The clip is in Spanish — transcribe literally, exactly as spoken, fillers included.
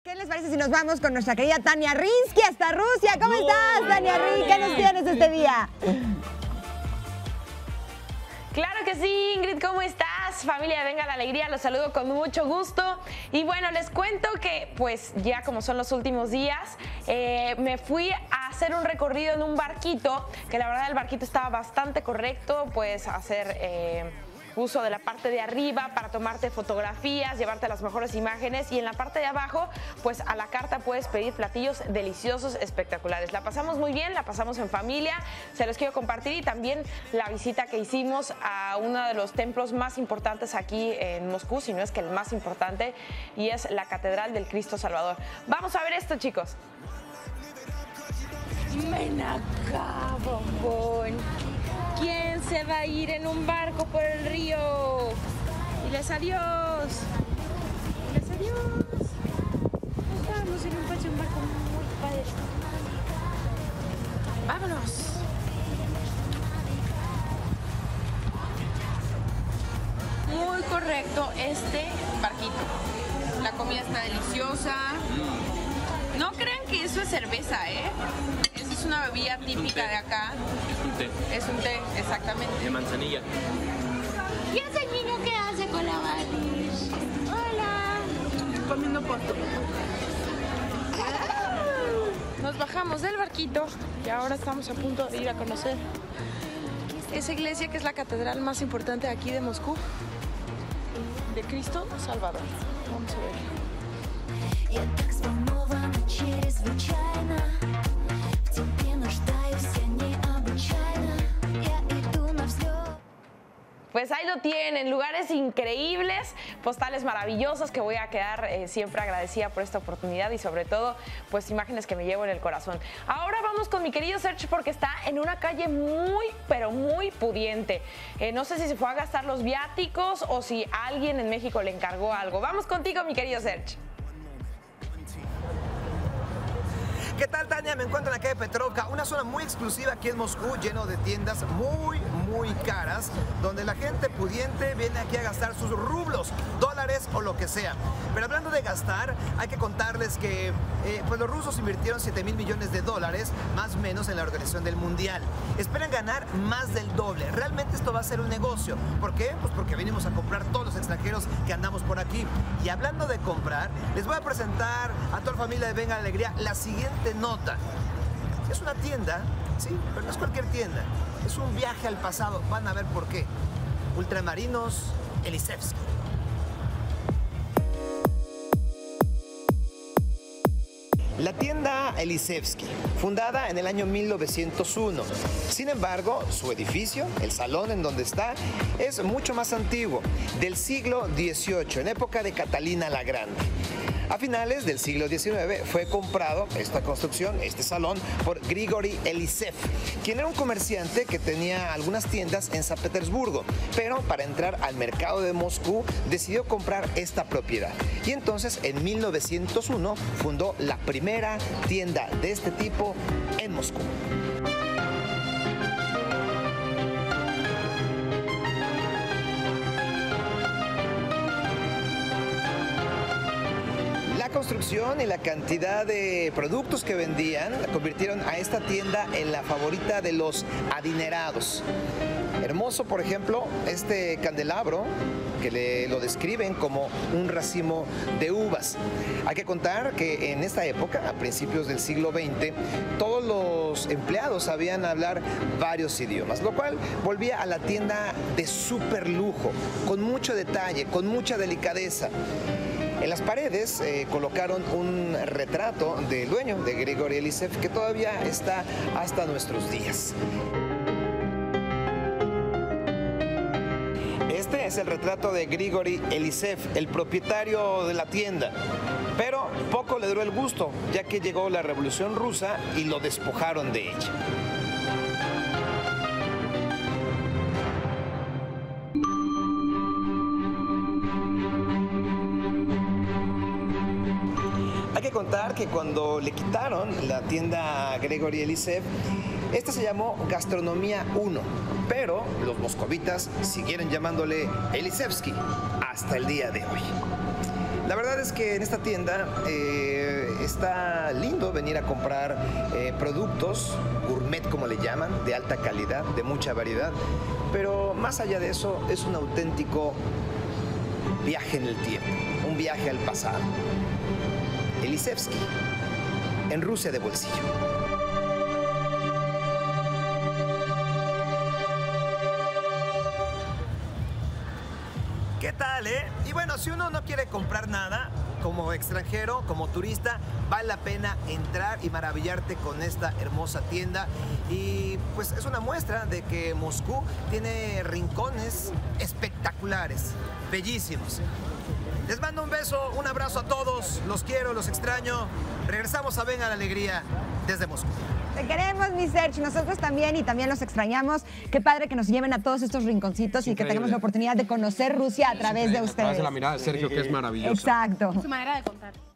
¿Qué les parece si nos vamos con nuestra querida Tania Rinsky hasta Rusia? ¿Cómo no, estás, Tania Rinsky? ¿Qué nos tienes este día? Claro que sí, Ingrid, ¿cómo estás? Familia de Venga la Alegría, los saludo con mucho gusto. Y bueno, les cuento que pues ya como son los últimos días, eh, me fui a hacer un recorrido en un barquito, que la verdad el barquito estaba bastante correcto, puedes hacer eh, uso de la parte de arriba para tomarte fotografías, llevarte las mejores imágenes, y en la parte de abajo, pues a la carta puedes pedir platillos deliciosos, espectaculares. La pasamos muy bien, la pasamos en familia, se los quiero compartir, y también la visita que hicimos a uno de los templos más importantes aquí en Moscú, si no es que el más importante, y es la Catedral del Cristo Salvador. Vamos a ver esto, chicos. Ven acá, bombón. ¿Quién se va a ir en un barco por el río? Diles adiós. Diles adiós. Vamos en un coche, un barco muy padre. Vámonos. Muy correcto este barquito. La comida está deliciosa. No crean que eso es cerveza, ¿eh? Eso es una bebida típica de acá. Es un té. Es un té, exactamente. De manzanilla. ¿Y ese niño qué hace con la Valish? Hola. Comiendo postre. Nos bajamos del barquito y ahora estamos a punto de ir a conocer esa iglesia que es la catedral más importante de aquí de Moscú, de Cristo Salvador. Vamos a ver. Pues ahí lo tienen, lugares increíbles, postales maravillosas que voy a quedar eh, siempre agradecida por esta oportunidad, y sobre todo, pues imágenes que me llevo en el corazón. Ahora vamos con mi querido Serge, porque está en una calle muy, pero muy pudiente. Eh, no sé si se fue a gastar los viáticos o si alguien en México le encargó algo. Vamos contigo, mi querido Serge. ¿Qué tal, Tania? Me encuentro en la calle Petrovka, una zona muy exclusiva aquí en Moscú, lleno de tiendas muy, muy caras, donde la gente pudiente viene aquí a gastar sus rublos, dólares o lo que sea. Pero hablando de gastar, hay que contarles que eh, pues los rusos invirtieron siete mil millones de dólares, más o menos, en la organización del Mundial. Esperan ganar más del doble. Realmente esto va a ser un negocio. ¿Por qué? Pues porque venimos a comprar todos los extranjeros que andamos por aquí. Y hablando de comprar, les voy a presentar a toda la familia de Venga la Alegría la siguiente nota. Es una tienda, sí, pero no es cualquier tienda. Es un viaje al pasado. Van a ver por qué. Ultramarinos Elisevsky. La tienda Elisevsky, fundada en el año mil novecientos uno. Sin embargo, su edificio, el salón en donde está, es mucho más antiguo, del siglo dieciocho, en época de Catalina la Grande. A finales del siglo diecinueve fue comprado esta construcción, este salón, por Grigori Elisev, quien era un comerciante que tenía algunas tiendas en San Petersburgo, pero para entrar al mercado de Moscú decidió comprar esta propiedad. Y entonces en mil novecientos uno fundó la primera tienda de este tipo en Moscú. La construcción y la cantidad de productos que vendían convirtieron a esta tienda en la favorita de los adinerados. Hermoso, por ejemplo, este candelabro que le, lo describen como un racimo de uvas. Hay que contar que en esta época, a principios del siglo veinte, todos los empleados sabían hablar varios idiomas, lo cual volvía a la tienda de súper lujo, con mucho detalle, con mucha delicadeza. En las paredes eh, colocaron un retrato del dueño, de Grigori Elisev, que todavía está hasta nuestros días. Este es el retrato de Grigori Elisev, el propietario de la tienda. Pero poco le duró el gusto, ya que llegó la Revolución Rusa y lo despojaron de ella. Hay que contar que cuando le quitaron la tienda a Grigori Elisev, esta se llamó Gastronomía uno, pero los moscovitas siguieron llamándole Elisevsky hasta el día de hoy. La verdad es que en esta tienda eh, está lindo venir a comprar eh, productos gourmet, como le llaman, de alta calidad, de mucha variedad, pero más allá de eso es un auténtico viaje en el tiempo, un viaje al pasado. Elisevsky, en Rusia de bolsillo. ¿Qué tal, eh? Y bueno, si uno no quiere comprar nada, como extranjero, como turista, vale la pena entrar y maravillarte con esta hermosa tienda. Y pues es una muestra de que Moscú tiene rincones espectaculares, bellísimos. Les mando un beso, un abrazo a todos, los quiero, los extraño. Regresamos a Venga la Alegría desde Moscú. Te queremos, mi Serge, nosotros también y también los extrañamos. Qué padre que nos lleven a todos estos rinconcitos y que tengamos la oportunidad de conocer Rusia a través de ustedes. A través de la mirada de Sergio, que es maravillosa. Exacto. Su manera de contar.